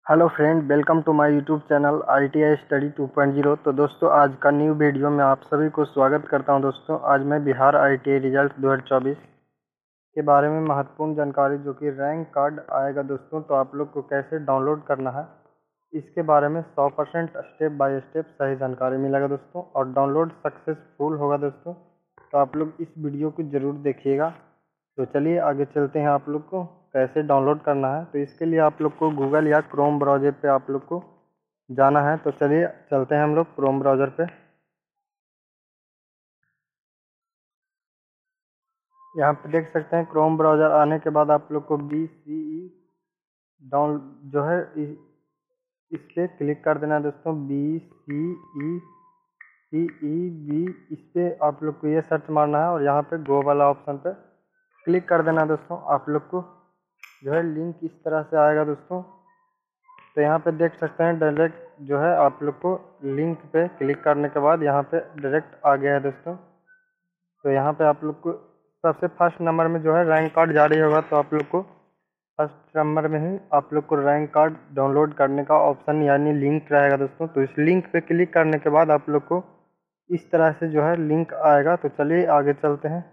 Hello friend, welcome to my YouTube channel ITI study 2.0। तो दोस्तों, आज का न्यू वीडियो में आप सभी को स्वागत करता हूं। दोस्तों, आज मैं बिहार ITI रिजल्ट 2024 के बारे में महत्वपूर्ण जानकारी, जो कि रैंक कार्ड आएगा दोस्तों, तो आप लोग को कैसे डाउनलोड करना है, इसके बारे में 100% स्टेप बाय स्टेप सही जानकारी मिलेगा दोस्तों, और डाउनलोड सक्सेसफुल होगा दोस्तों। तो आप लोग इस वीडियो को ज़रूर देखिएगा। तो चलिए आगे चलते हैं। आप लोग को कैसे डाउनलोड करना है, तो इसके लिए आप लोग को गूगल या क्रोम ब्राउज़र पे आप लोग को जाना है। तो चलिए चलते हैं हम लोग क्रोम ब्राउज़र पे। यहाँ पे देख सकते हैं, क्रोम ब्राउज़र आने के बाद आप लोग को BCE डाउन जो है इस पे क्लिक कर देना है दोस्तों। BCECEB, इस पे आप लोग को ये सर्च मारना है और यहाँ पे गो वाला ऑप्शन पे क्लिक कर देना है दोस्तों। आप लोग को जो है लिंक इस तरह से आएगा दोस्तों। तो यहाँ पे देख सकते हैं, डायरेक्ट जो है आप लोग को लिंक पे क्लिक करने के बाद यहाँ पे डायरेक्ट आ गया है दोस्तों। तो यहाँ पे आप लोग को सबसे फर्स्ट नंबर में जो है रैंक कार्ड जारी होगा, तो आप लोग को फर्स्ट नंबर में ही आप लोग को रैंक कार्ड डाउनलोड करने का ऑप्शन यानी लिंक रहेगा दोस्तों। तो इस लिंक पे क्लिक करने के बाद आप लोग को इस तरह से जो है लिंक आएगा। तो चलिए आगे चलते हैं।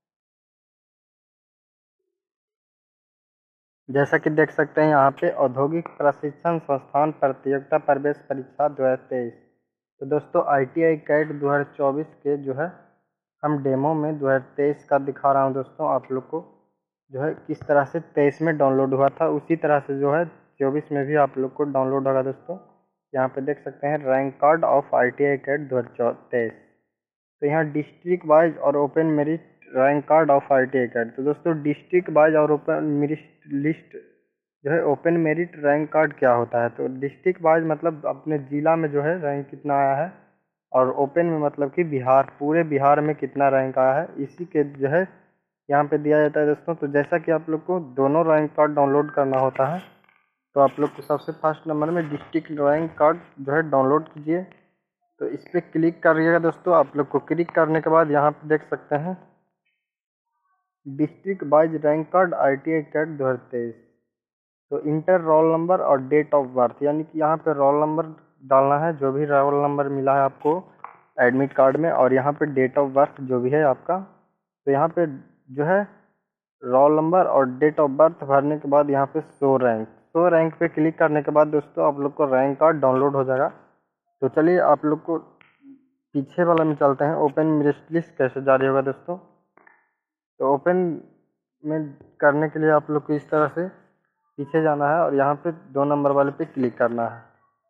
जैसा कि देख सकते हैं, यहाँ पे औद्योगिक प्रशिक्षण संस्थान प्रतियोगिता प्रवेश परीक्षा 2023। तो दोस्तों, ITI कैट 2024 के जो है हम डेमो में 2023 का दिखा रहा हूँ दोस्तों। आप लोग को जो है किस तरह से 23 में डाउनलोड हुआ था, उसी तरह से जो है 24 में भी आप लोग को डाउनलोड होगा दोस्तों। यहाँ पे देख सकते हैं, rank card of ITI CAT 2023। तो यहाँ डिस्ट्रिक्ट वाइज और open merit rank card of ITI CAT. तो दोस्तों, डिस्ट्रिक्ट वाइज और ओपन मेरिट लिस्ट जो है, ओपन मेरिट रैंक कार्ड क्या होता है, तो डिस्ट्रिक्ट वाइज मतलब अपने ज़िला में जो है रैंक कितना आया है, और ओपन में मतलब कि बिहार, पूरे बिहार में कितना रैंक आया है, इसी के जो है यहाँ पे दिया जाता है दोस्तों। तो जैसा कि आप लोग को दोनों रैंक कार्ड डाउनलोड करना होता है, तो आप लोग को सबसे फर्स्ट नंबर में डिस्ट्रिक्ट रैंक कार्ड जो है डाउनलोड कीजिए। तो इस पर क्लिक करिएगा दोस्तों। आप लोग को क्लिक करने के बाद यहाँ पे देख सकते हैं, district wise rank card ITI CAT 2023। तो इंटर रोल नंबर और डेट ऑफ बर्थ, यानी कि यहाँ पे रोल नंबर डालना है, जो भी रोल नंबर मिला है आपको एडमिट कार्ड में, और यहाँ पे डेट ऑफ बर्थ जो भी है आपका। तो यहाँ पे जो है रोल नंबर और डेट ऑफ बर्थ भरने के बाद यहाँ पे शो रैंक पे क्लिक करने के बाद दोस्तों आप लोग को रैंक कार्ड डाउनलोड हो जाएगा। तो चलिए आप लोग को पीछे वाला में चलते हैं, ओपन मेरिट लिस्ट कैसे जारी होगा दोस्तों। तो ओपन में करने के लिए आप लोग को इस तरह से पीछे जाना है और यहाँ पे 2 नंबर वाले पे क्लिक करना है।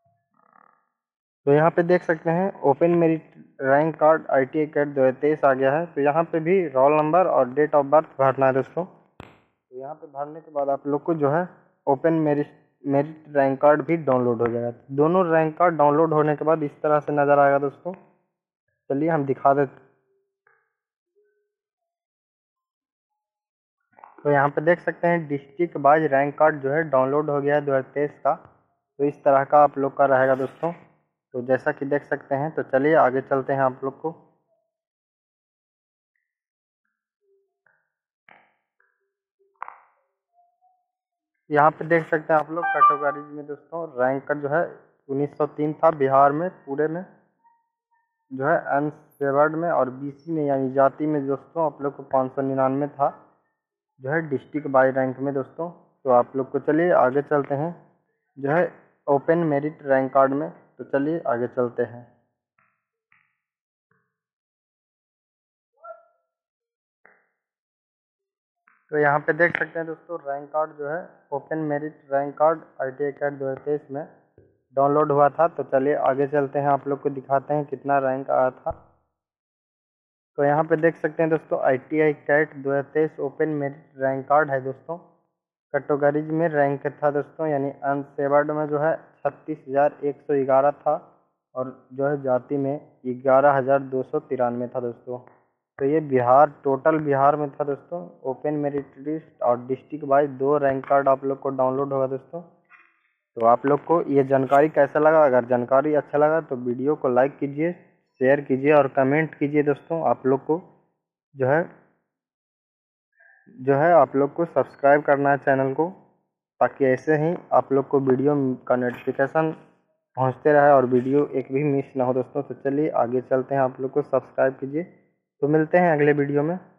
तो यहाँ पे देख सकते हैं, open merit rank card ITI CAT 2023 आ गया है। तो यहाँ पे भी रोल नंबर और डेट ऑफ बर्थ भरना है दोस्तों। तो यहाँ पे भरने के बाद आप लोग को जो है open merit merit rank card भी डाउनलोड हो जाएगा। दोनों रैंक कार्ड डाउनलोड होने के बाद इस तरह से नज़र आएगा दोस्तों। चलिए हम दिखा देते। तो यहाँ पे देख सकते हैं, डिस्ट्रिक्ट वाइज रैंक कार्ड जो है डाउनलोड हो गया है 2023 का। तो इस तरह का आप लोग का रहेगा दोस्तों। तो जैसा कि देख सकते हैं, तो चलिए आगे चलते हैं। आप लोग को यहाँ पे देख सकते हैं आप लोग कैटेगरीज में दोस्तों, रैंक कार्ड जो है 1903 था बिहार में पूरे में, जो है अनसेवर्ड में, और BC में यानी जाति में दोस्तों आप लोग को 599 था, जो है डिस्ट्रिक्ट बाई रैंक में दोस्तों। तो आप लोग को चलिए आगे चलते हैं, जो है ओपन मेरिट रैंक कार्ड में। तो चलिए आगे चलते हैं। तो यहाँ पे देख सकते हैं दोस्तों, रैंक कार्ड जो है open merit rank card ITI CAT 2023 में डाउनलोड हुआ था। तो चलिए आगे चलते हैं, आप लोग को दिखाते हैं कितना रैंक आया था। तो यहाँ पे देख सकते हैं दोस्तों, ITI CAT 2023 open merit rank card है दोस्तों। कैटेगरीज में रैंक था दोस्तों, यानी अनसेवर्ड में जो है 36,111 था, और जो है जाति में 11,293 था दोस्तों। तो ये बिहार, टोटल बिहार में था दोस्तों। ओपन मेरिट लिस्ट और डिस्ट्रिक्ट वाइज 2 रैंक कार्ड आप लोग को डाउनलोड होगा दोस्तों। तो आप लोग को ये जानकारी कैसा लगा? अगर जानकारी अच्छा लगा तो वीडियो को लाइक कीजिए, शेयर कीजिए और कमेंट कीजिए दोस्तों। आप लोग को जो है आप लोग को सब्सक्राइब करना है चैनल को, ताकि ऐसे ही आप लोग को वीडियो का नोटिफिकेशन पहुंचते रहे और वीडियो एक भी मिस ना हो दोस्तों। तो चलिए आगे चलते हैं, आप लोग को सब्सक्राइब कीजिए। तो मिलते हैं अगले वीडियो में।